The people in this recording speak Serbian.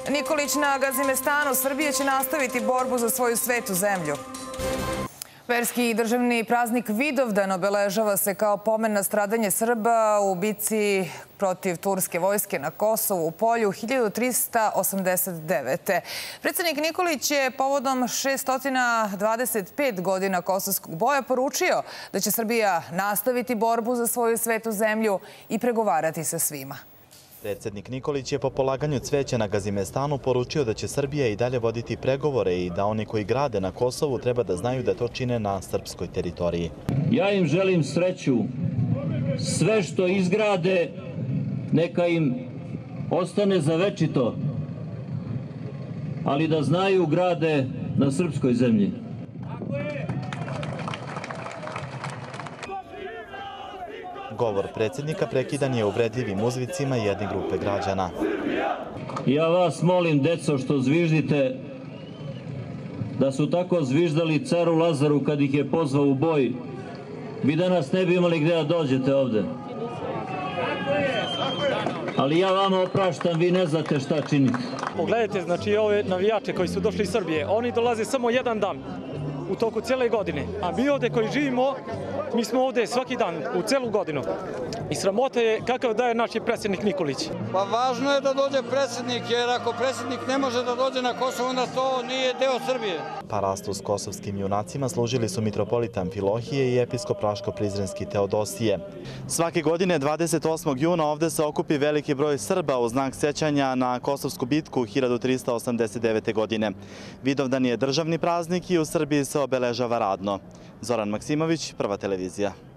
Nikolić na Gazimestanu. Srbija će nastaviti borbu za svoju svetu zemlju. Verski i državni praznik Vidovdan obeležava se kao pomen na stradanje Srba u bici protiv turske vojske na Kosovu u Polju 1389. Predsjednik Nikolić je povodom 625 godina kosovskog boja poručio da će Srbija nastaviti borbu za svoju svetu zemlju i pregovarati sa svima. Predsjednik Nikolić je po polaganju cveća na Gazimestanu poručio da će Srbija i dalje voditi pregovore i da oni koji grade na Kosovu treba da znaju da to čine na srpskoj teritoriji. Ja im želim sreću. Sve što izgrade, neka im ostane za večito, ali da znaju grade na srpskoj zemlji. Govor predsjednika prekidan je uvredljivim uzvicima jedne grupe građana. Ja vas molim, deco, što zviždite, da su tako zviždali caru Lazaru kad ih je pozvao u boj, vi danas ne bi imali gdje da dođete ovde. Ali ja vama opraštam, vi ne znate šta činite. Pogledajte, znači, ove navijače koji su došli iz Srbije, oni dolaze samo jedan dan u toku cijele godine, a mi ovdje koji živimo, mi smo ovdje svaki dan, u celu godinu. I sramota je kakav daje naš predsjednik Nikolić. Pa važno je da dođe predsjednik, jer ako predsjednik ne može da dođe na Kosovo, onda to nije deo Srbije. Parastu s kosovskim junacima služili su mitropolit Amfilohije i episkop Raško-Prizrenski Teodosije. Svake godine 28. juna ovdje se okupi veliki broj Srba u znak sjećanja na Kosovsku bitku 1389. godine. Vidovdan je državni praznik i u Srbiji se obeležava radno. Zoran Maksimović, Prva televizija.